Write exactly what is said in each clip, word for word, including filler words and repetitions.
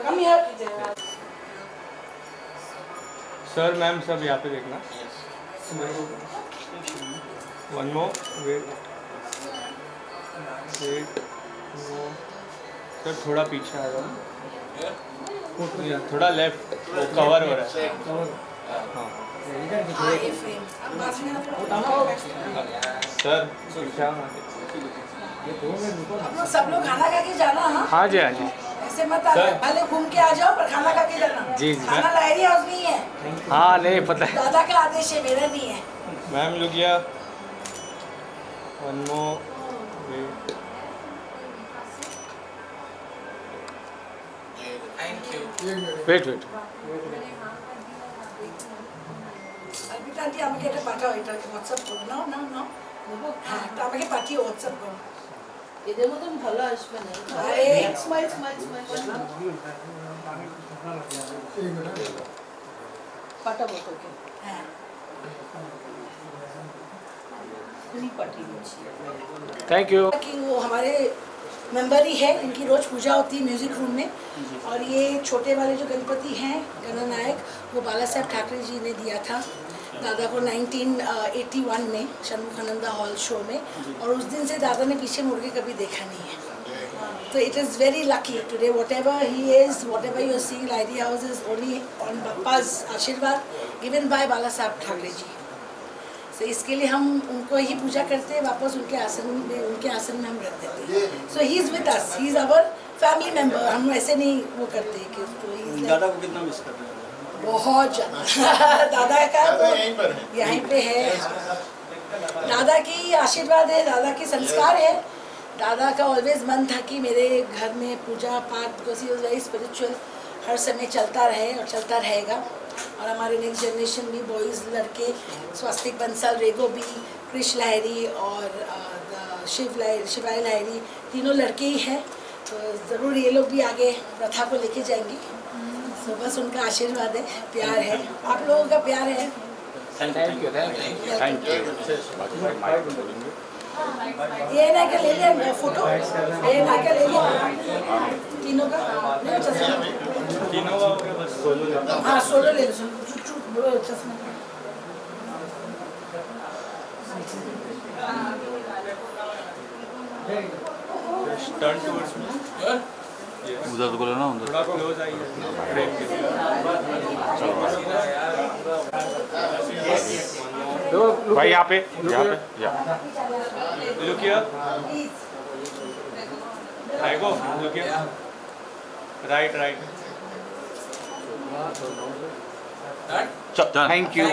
Sir ma'am सब यहाँ पे देखना। One more wait wait sir थोड़ा पीछे आ जाओ, थोड़ा लेफ्ट कवर हो रहा है। हाँ सर पीछे आप लोग सब लोग खाना खा के जाना। हाँ हाँ जी हाँ जी, ऐसे मत आ, पहले घूम के आ जाओ पर खाना खा के जाना। जी जी खाना लाहरी हाउस नहीं है। हाँ नहीं पता है, दादा का आदेश है, मेरा नहीं है। मैम लुकिया one more wait thank you wait wait Arpita aunty আমাকে এটা পাঠাও, এটা WhatsApp করো। নাও নাও নাও, হ্যাঁ তো আমাকে পাঠিয়ে WhatsApp করো। এদের মতন ভালো আসবে না। আরে স্মাইল স্মাইল স্মাইল পাঠাবো তোকে। হ্যাঁ তুমি পাঠিয়ে দিচ্ছি। Thank you. कि वो हमारे मेंबर ही है, इनकी रोज पूजा होती है म्यूजिक रूम में। और ये छोटे वाले जो गणपति हैं गणनायक, वो बाला साहब ठाकरे जी ने दिया था दादा को नाइनटीन एटी वन में षणमुखानंदा हॉल शो में। और उस दिन से दादा ने पीछे मुड़ के कभी देखा नहीं है। तो it is very lucky today, whatever he is, whatever you are seeing Lahiri house is only on Bappa's आशीर्वाद गिवन बाय बाला साहब ठाकरे जी। तो इसके लिए हम उनको ही पूजा करते हैं, वापस उनके आसन में उनके आसन में हम रख देते हैं। So he is with us, he is our family member. हम ऐसे नहीं वो करते कि तो दादा को कितना मिस करते हैं? बहुत ज़्यादा दादा का तो यहीं पे है। दादा की आशीर्वाद है, दादा के संस्कार है। दादा का ऑलवेज मन था कि मेरे घर में पूजा पाठ, because he was very spiritual, हर समय चलता रहे और चलता रहेगा। और हमारे नेक्स्ट जनरेशन भी बॉयज़ लड़के स्वस्तिक बंसल, रेगो बी, कृष लाहिरी और शिव लाहिरी, शिवाय लाहिरी, तीनों लड़के ही हैं। तो ज़रूर ये लोग भी आगे प्रथा को लेके जाएंगे। तो बस उनका आशीर्वाद है, प्यार है, आप लोगों का प्यार है। Thank you thank you thank you. ये ना क्या ले लिया फोटो, ये ना क्या ले लिया तीनों का, तीनों का बस सोलो। हाँ सोलो ले लो, सोलो चश्मा। Just turn towards me. उधर को लेना उधर। थोड़ा क्लोज आइए फ्रेम के लिए। भाई यहाँ पे यहाँ पे या look here, I go look here, right right. Thank you.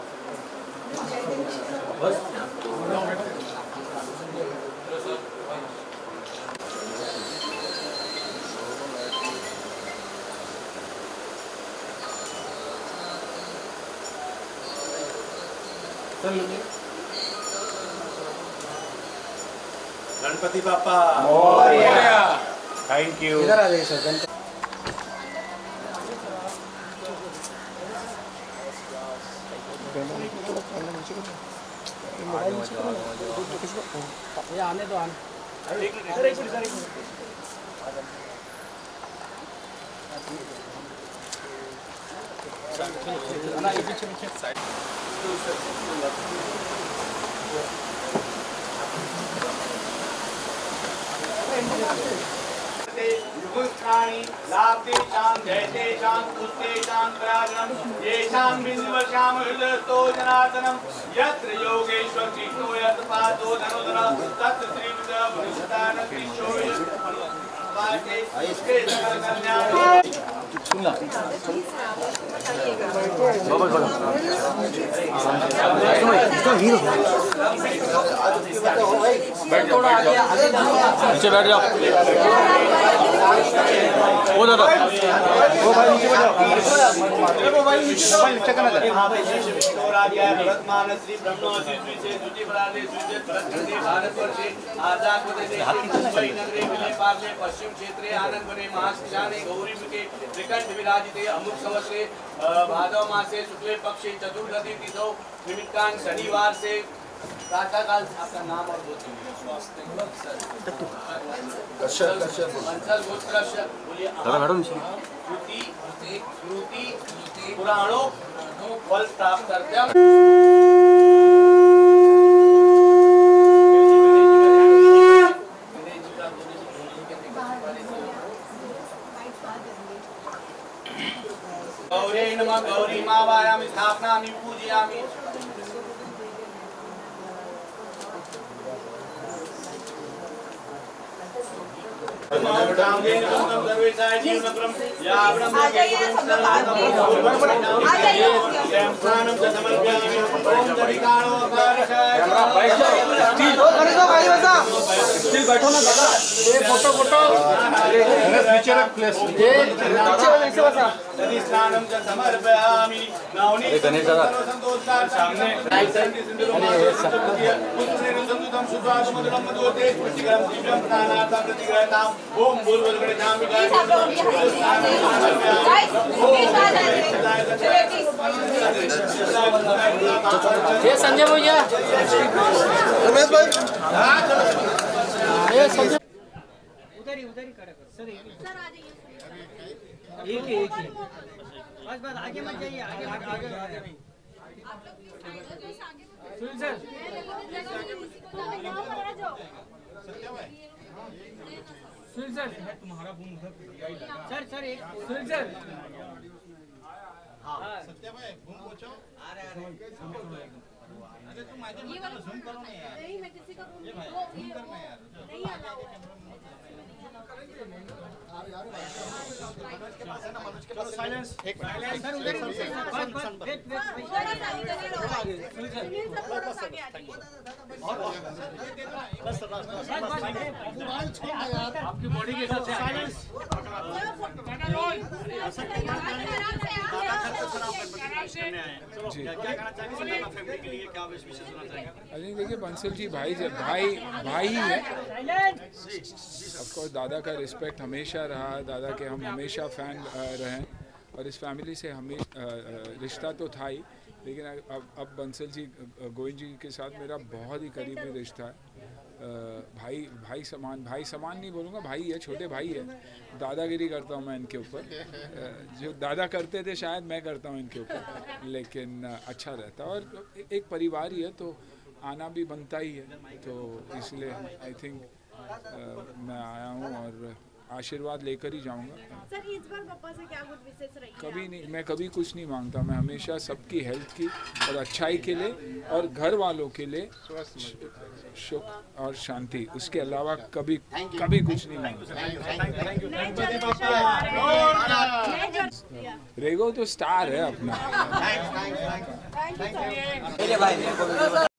Ganpati पापा थैंक यू। इधर आ जाइए सर। आने दो आने युगुष्ठानि लाभेषां जयतेषां पुष्टेषां पराजनं येषां बिन्दुवर्षां हृदयतो जनार्दनं यत्र योगेश्वर कृष्णो यत्र पादो धनुधरः तत्र त्रिविधः भविष्यतान् कृष्णो वाटे इसके सकल कल्याण। सुनना बाबा बाबा हीरो बैठ जाओ बैठ जाओ नीचे बैठ जाओ। वो दादा वो भाई नीचे बैठ जाओ। वो भाई नीचे मोबाइल नीचे करना है। हां भाई श्री राजा वर्तमान श्री ब्रह्मो श्री श्री से द्वितीय परादे श्री प्रकृति भारत वर्षे आजाद प्रदेश मुंबई नगरे विले पार्ले पश्चिम क्षेत्रे आनंद वने महास्नाने गौरी के त्रिकंठ विराजिते अमुक संवत्सरे भादव मासे शुक्ल पक्षे चतुर्दशी तिथौ निमित्तांग शनिवार से प्रातः काल। आपका नाम और गोत्र कश्यप कश्यप बंसल गोत्र बोलिए। दादा मैडम श्रुति पुराणों फल प्राप्त करते हैं। गौरी नमः गौरी मां वायामि स्थापनामि पूजयामि। बैठो ना दादा, ये फोटो फोटो पीछे रख प्लेस, ये नीचे वाले से बसा। स्नानं च समर्पयामि। नवनीत गणेश दादा सामने संतुतम सुस्वादु मधुरम मधुते प्रतिग्रहम दिव्यम प्राणाता प्रतिग्रहताम। ओम भूर्भुवस्सुवरेण्यं ये संजय भैया, रमेश भाई ये संजय उधर ही उधर ही खड़ा कर सर। एक ही एक ही एक ही बस बस आगे मत जाइए, आगे आगे आगे आगे नहीं। सुन सर सुन सर तुम्हारा बूम सर सर एक सुन सर हाँ सत्या भाई बूम पूछो। आ रहे आ रहे अरे तुम आगे मत जूम करो ना यार। नहीं मैं किसी का बूम जूम करना यार नहीं आ रहा साइलेंस एक मिनट सर उधर बस बस वेट वेट थोड़ा सा इधर ही रहो आगे सुन सर थोड़ा सा आगे आ जाइए बस बस मोबाइल छोड़ दो यार आपकी बॉडी के हिसाब से साइलेंस देखिए बंसल जी भाई भाई भाई ही है। ऑफकोर्स दादा का रिस्पेक्ट हमेशा रहा, दादा के हम हमेशा फ़ैन रहे और इस फैमिली से हमेशा रिश्ता तो था ही, लेकिन अब अब बंसल जी गोविंद जी के साथ मेरा बहुत ही करीबी रिश्ता है। भाई भाई समान भाई समान नहीं बोलूँगा, भाई है, छोटे भाई है। दादागिरी करता हूँ मैं इनके ऊपर, जो दादा करते थे शायद मैं करता हूँ इनके ऊपर, लेकिन अच्छा रहता है और एक परिवार ही है तो आना भी बनता ही है। तो इसलिए आई थिंक मैं आया हूँ और आशीर्वाद लेकर ही जाऊंगा। सर इस बार पापा से क्या गुड विशेष रही? कभी नहीं, मैं कभी कुछ नहीं मांगता, मैं हमेशा सबकी हेल्थ की और अच्छाई के लिए और घर वालों के लिए सुख और शांति, उसके अलावा कभी कभी कुछ नहीं मांगता। रेगो तो स्टार है अपना।